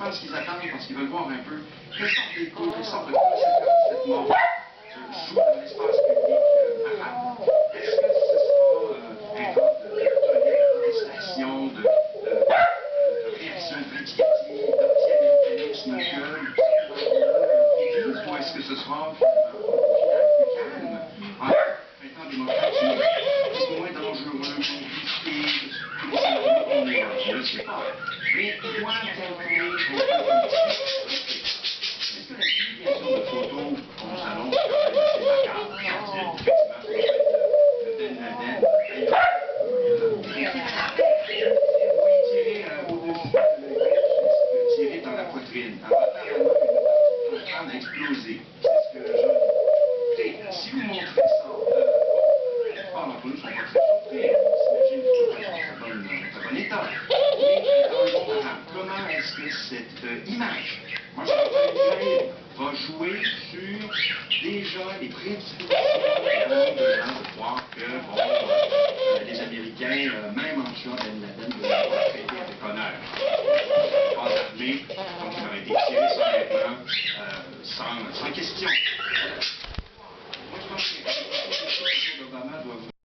pas ce qu'ils attendent parce qu'ils veulent voir un peu quelle sorte d'écho, quelle sorte de conséquences cette mort joue dans l'espace public arabe. Est-ce que ce sera un cas de protestation, de réaction répétitive, d'anti-américanisme ou est-ce que ce sera plus calme, un temps démocratique, moins dangereux, compliqué, je ne sais pas. Mais il doit calculer est-ce que la publication de photos, on s'annonce quand même assez macabre, de Ben Laden, tirer au-dessus de l'œil, tirer dans la poitrine. Alors, apparemment, il est en train d'exploser. C'est ce que je dis. Si vous montrez ça, pas l'entre nous ne sont pas très surpris. On s'imagine que c'est pas un bon état. Mais dans le monde arabe, comment est-ce que cette image, moi je pense va jouer sur déjà les prédispositions de gens de croire que bon, les Américains, même en tuant Ben Laden, de l'avoir traité avec honneur. Pas armé, donc il aurait été tiré sur les plans sans question.